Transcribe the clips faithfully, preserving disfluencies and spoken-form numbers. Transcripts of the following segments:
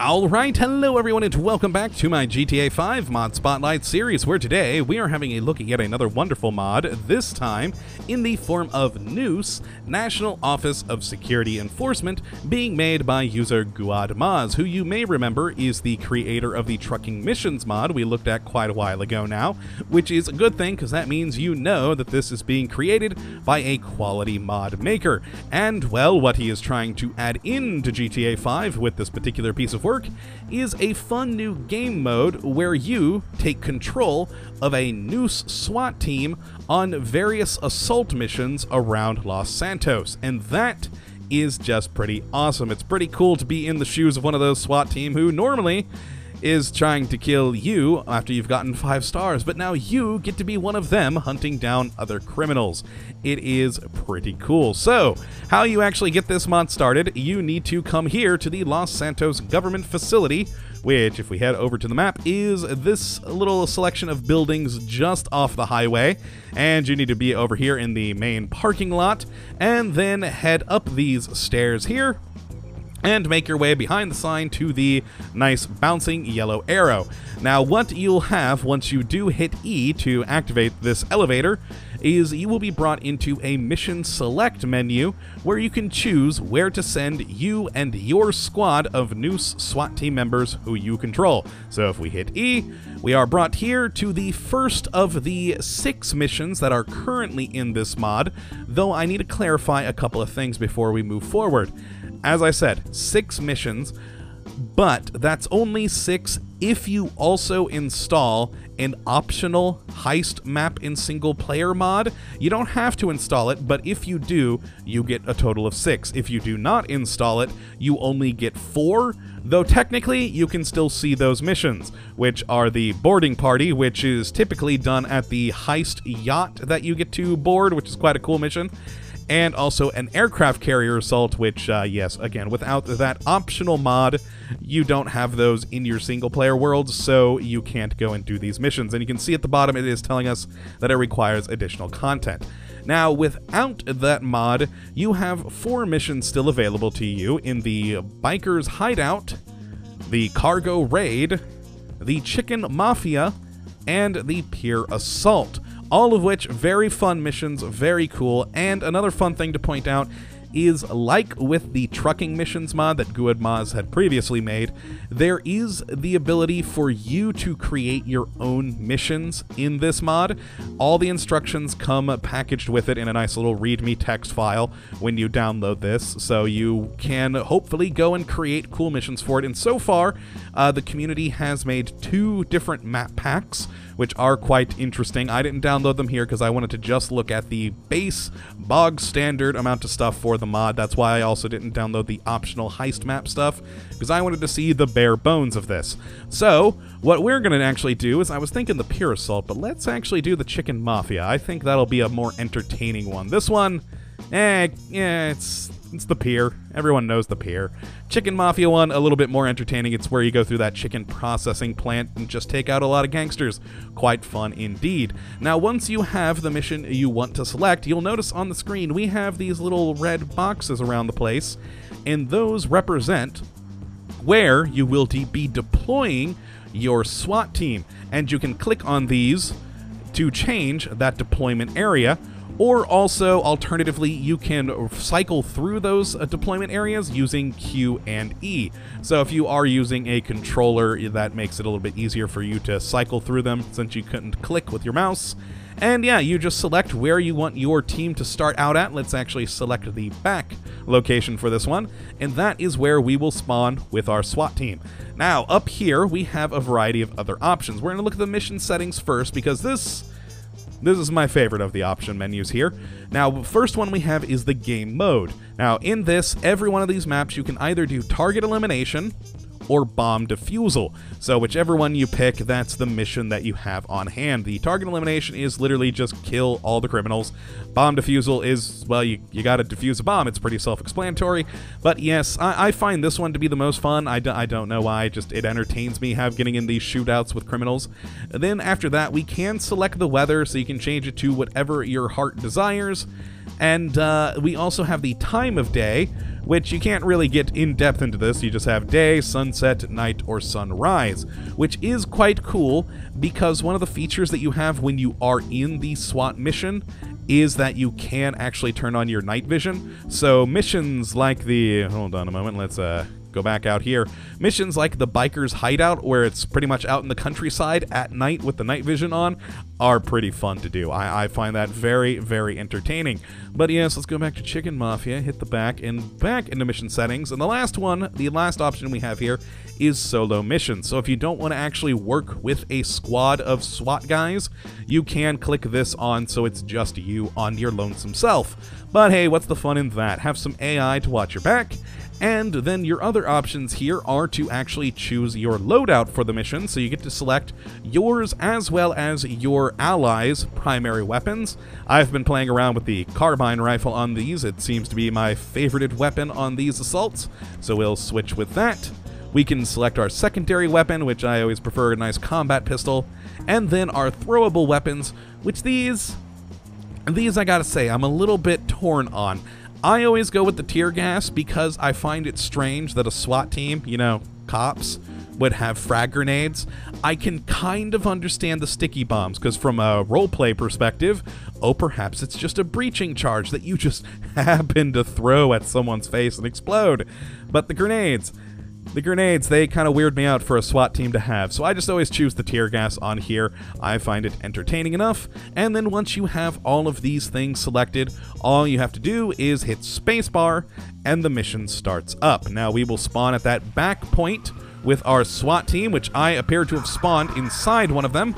Alright, hello everyone and welcome back to my G T A five Mod Spotlight series, where today we are having a look at yet another wonderful mod, this time in the form of Noose, National Office of Security Enforcement, being made by user GuadMaz, who you may remember is the creator of the Trucking Missions mod we looked at quite a while ago now, which is a good thing because that means you know that this is being created by a quality mod maker. And, well, what he is trying to add into G T A five with this particular piece of work is a fun new game mode where you take control of a Noose SWAT team on various assault missions around Los Santos, and that is just pretty awesome. It's pretty cool to be in the shoes of one of those SWAT team who normally is trying to kill you after you've gotten five stars, but now you get to be one of them hunting down other criminals. It is pretty cool. So, how you actually get this mod started, you need to come here to the Los Santos government facility, which, if we head over to the map, is this little selection of buildings just off the highway, and you need to be over here in the main parking lot, and then head up these stairs here, and make your way behind the sign to the nice bouncing yellow arrow. Now, what you'll have once you do hit E to activate this elevator is you will be brought into a mission select menu where you can choose where to send you and your squad of Noose SWAT team members who you control. So if we hit E, we are brought here to the first of the six missions that are currently in this mod, though I need to clarify a couple of things before we move forward. As I said, six missions, but that's only six if you also install an optional heist map in single player mod. You don't have to install it, but if you do, you get a total of six. If you do not install it, you only get four, though technically you can still see those missions, which are the boarding party, which is typically done at the heist yacht that you get to board, which is quite a cool mission, and also an aircraft carrier assault, which, uh, yes, again, without that optional mod, you don't have those in your single-player worlds, so you can't go and do these missions. And you can see at the bottom it is telling us that it requires additional content. Now, without that mod, you have four missions still available to you in the Biker's Hideout, the Cargo Raid, the Chicken Mafia, and the Pier Assault. All of which very fun missions, very cool, and another fun thing to point out is, like with the Trucking Missions mod that GuadMaz had previously made, there is the ability for you to create your own missions in this mod. All the instructions come packaged with it in a nice little README text file when you download this, so you can hopefully go and create cool missions for it. And so far, uh, the community has made two different map packs, which are quite interesting. I didn't download them here because I wanted to just look at the base, bog standard amount of stuff for the mod. That's why I also didn't download the optional heist map stuff, because I wanted to see the bare bones of this. So, what we're going to actually do is, I was thinking the Pier Assault, but let's actually do the Chicken Mafia. I think that'll be a more entertaining one. This one, eh, yeah, it's... It's the pier. Everyone knows the pier. Chicken Mafia one, a little bit more entertaining. It's where you go through that chicken processing plant and just take out a lot of gangsters. Quite fun indeed. Now, once you have the mission you want to select, you'll notice on the screen we have these little red boxes around the place, and those represent where you will be deploying your SWAT team. And you can click on these to change that deployment area. Or also, alternatively, you can cycle through those uh, deployment areas using Q and E. So if you are using a controller, that makes it a little bit easier for you to cycle through them since you couldn't click with your mouse. And yeah, you just select where you want your team to start out at. Let's actually select the back location for this one, and that is where we will spawn with our SWAT team. Now, up here, we have a variety of other options. We're going to look at the mission settings first, because this... This is my favorite of the option menus here. Now, the first one we have is the game mode. Now, in this, every one of these maps, you can either do target elimination or bomb defusal. So whichever one you pick, that's the mission that you have on hand. The target elimination is literally just kill all the criminals. Bomb defusal is, well, you, you gotta defuse a bomb. It's pretty self-explanatory. But yes, I, I find this one to be the most fun. I, d I don't know why, just it entertains me have getting in these shootouts with criminals. And then after that, we can select the weather, so you can change it to whatever your heart desires. And uh, we also have the time of day, which you can't really get in depth into this. You just have day, sunset, night, or sunrise, which is quite cool because one of the features that you have when you are in the SWAT mission is that you can actually turn on your night vision. So missions like the, hold on a moment, let's uh, go back out here. Missions like the Biker's Hideout, where it's pretty much out in the countryside at night with the night vision on, are pretty fun to do. I, I find that very, very entertaining. But yes, let's go back to Chicken Mafia, hit the back, and back into mission settings. And the last one, the last option we have here is solo missions. So if you don't want to actually work with a squad of SWAT guys, you can click this on so it's just you on your lonesome self. But hey, what's the fun in that? Have some A I to watch your back. And then your other options here are to actually choose your loadout for the mission, so you get to select yours as well as your allies' primary weapons. I've been playing around with the carbine rifle on these. It seems to be my favorited weapon on these assaults, so we'll switch with that. We can select our secondary weapon, which I always prefer, a nice combat pistol, and then our throwable weapons, which these, these I gotta say, I'm a little bit torn on. I always go with the tear gas because I find it strange that a SWAT team, you know, cops, would have frag grenades. I can kind of understand the sticky bombs because from a roleplay perspective, oh, perhaps it's just a breaching charge that you just happen to throw at someone's face and explode. But the grenades, the grenades, they kind of weird me out for a SWAT team to have, so I just always choose the tear gas on here. I find it entertaining enough, and then once you have all of these things selected, all you have to do is hit spacebar, and the mission starts up. Now we will spawn at that back point with our SWAT team, which I appear to have spawned inside one of them.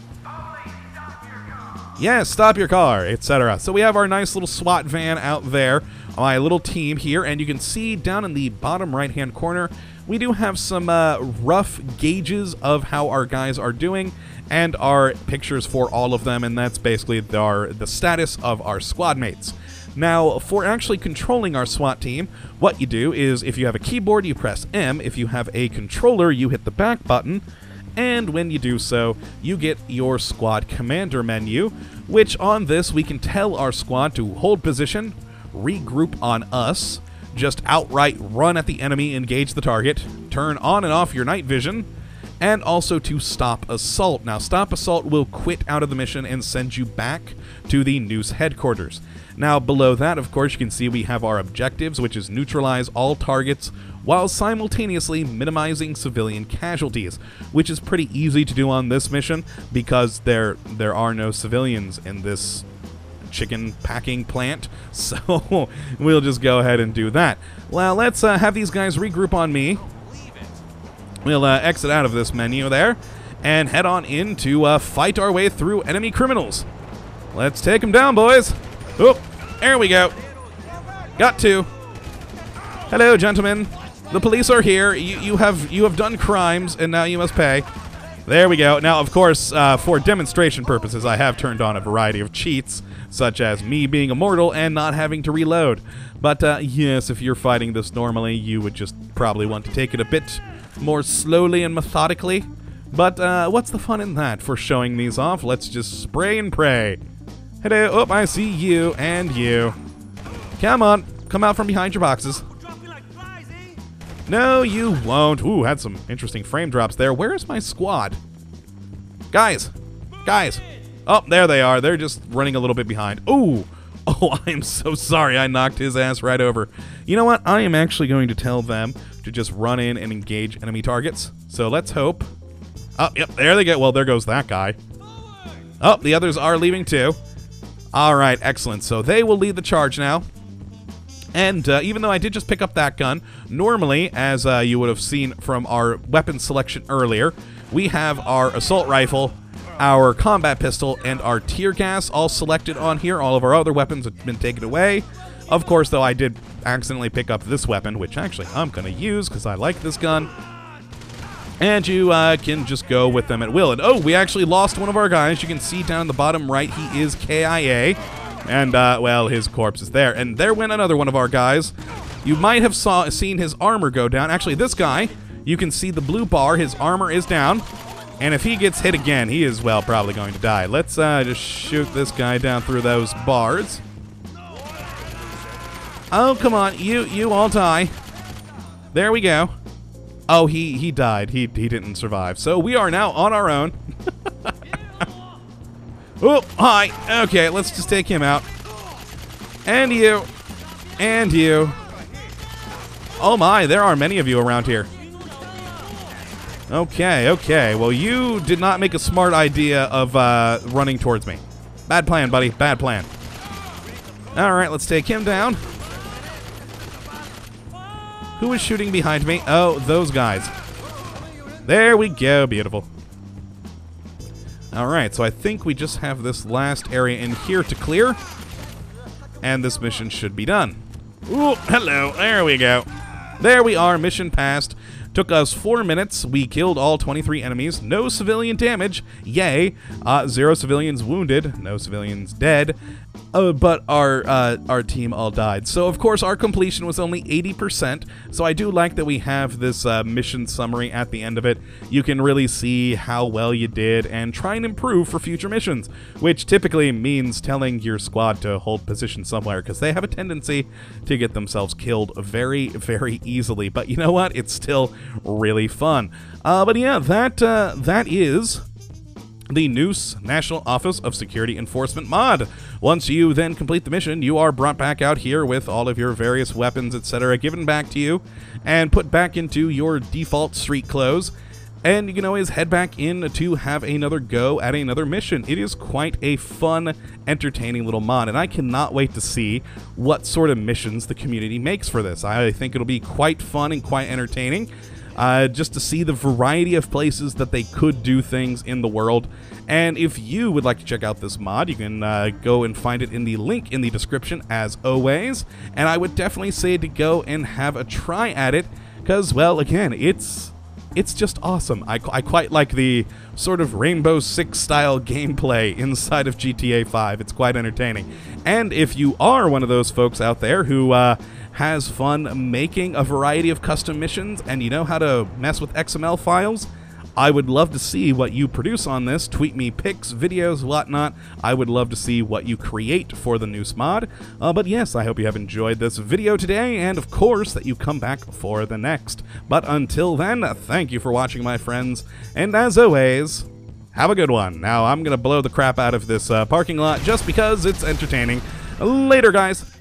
Yes, stop your car, et cetera. So we have our nice little SWAT van out there, my little team here, and you can see down in the bottom right-hand corner, we do have some uh, rough gauges of how our guys are doing, and our pictures for all of them, and that's basically our, the status of our squad mates. Now, for actually controlling our SWAT team, what you do is, if you have a keyboard, you press M. If you have a controller, you hit the back button. And when you do so, you get your squad commander menu, which on this, we can tell our squad to hold position, regroup on us, just outright run at the enemy, engage the target, turn on and off your night vision, and also to stop assault. Now, stop assault will quit out of the mission and send you back to the Noose headquarters. Now, below that, of course, you can see we have our objectives, which is neutralize all targets while simultaneously minimizing civilian casualties, which is pretty easy to do on this mission because there there are no civilians in this chicken packing plant, so we'll just go ahead and do that. Well, let's uh, have these guys regroup on me. We'll uh, exit out of this menu there and head on in to uh, fight our way through enemy criminals. Let's take them down, boys. Oh, there we go. Got two. Hello, gentlemen. The police are here. You, you have you have done crimes, and now you must pay. There we go. Now, of course, uh, for demonstration purposes, I have turned on a variety of cheats, such as me being immortal and not having to reload. But uh, yes, if you're fighting this normally, you would just probably want to take it a bit more slowly and methodically. But uh, what's the fun in that for showing these off? Let's just spray and pray. Hello, oh, I see you and you. Come on, come out from behind your boxes. No, you won't. Ooh, had some interesting frame drops there. Where is my squad? Guys, guys. Oh, there they are. They're just running a little bit behind. Ooh, oh, I'm so sorry. I knocked his ass right over. You know what? I am actually going to tell them to just run in and engage enemy targets. So let's hope. Oh, yep, there they go. Well, there goes that guy. Oh, the others are leaving too. All right, excellent. So they will lead the charge now. And uh, even though I did just pick up that gun, normally, as uh, you would have seen from our weapon selection earlier, we have our assault rifle, our combat pistol, and our tear gas all selected on here. All of our other weapons have been taken away. Of course, though, I did accidentally pick up this weapon, which actually I'm going to use because I like this gun. And you uh, can just go with them at will. And oh, we actually lost one of our guys. You can see down in the bottom right, he is K I A. And, uh, well, his corpse is there. And there went another one of our guys. You might have saw seen his armor go down. Actually, this guy, you can see the blue bar. His armor is down. And if he gets hit again, he is, well, probably going to die. Let's uh, just shoot this guy down through those bars. Oh, come on. You you all die. There we go. Oh, he, he died. He, he didn't survive. So we are now on our own. Oh, hi. Okay, let's just take him out. And you. And you. Oh my, there are many of you around here. Okay, okay. Well, you did not make a smart idea of uh, running towards me. Bad plan, buddy. Bad plan. All right, let's take him down. Who is shooting behind me? Oh, those guys. There we go. Beautiful. All right, so I think we just have this last area in here to clear. And this mission should be done. Ooh, hello. There we go. There we are. Mission passed. Took us four minutes. We killed all twenty-three enemies. No civilian damage. Yay. Uh, zero civilians wounded. No civilians dead. Uh, but our uh, our team all died. So, of course, our completion was only eighty percent. So I do like that we have this uh, mission summary at the end of it. You can really see how well you did and try and improve for future missions, which typically means telling your squad to hold position somewhere because they have a tendency to get themselves killed very, very easily. But you know what? It's still really fun. Uh, but yeah, that uh, that is the Noose National Office of Security Enforcement mod. Once you then complete the mission, you are brought back out here with all of your various weapons, et cetera, given back to you and put back into your default street clothes. And you can always head back in to have another go at another mission. It is quite a fun, entertaining little mod, and I cannot wait to see what sort of missions the community makes for this. I think it'll be quite fun and quite entertaining. Uh, just to see the variety of places that they could do things in the world. And if you would like to check out this mod, you can uh, go and find it in the link in the description as always. And I would definitely say to go and have a try at it, because, well, again, it's it's just awesome. I, I quite like the sort of Rainbow Six style gameplay inside of G T A five. It's quite entertaining. And if you are one of those folks out there who uh, has fun making a variety of custom missions and you know how to mess with X M L files, I would love to see what you produce on this. Tweet me pics, videos, whatnot. I would love to see what you create for the Noose mod. Uh, but yes, I hope you have enjoyed this video today, and of course that you come back for the next. But until then, thank you for watching, my friends, and as always, have a good one. Now, I'm going to blow the crap out of this uh, parking lot just because it's entertaining. Later, guys.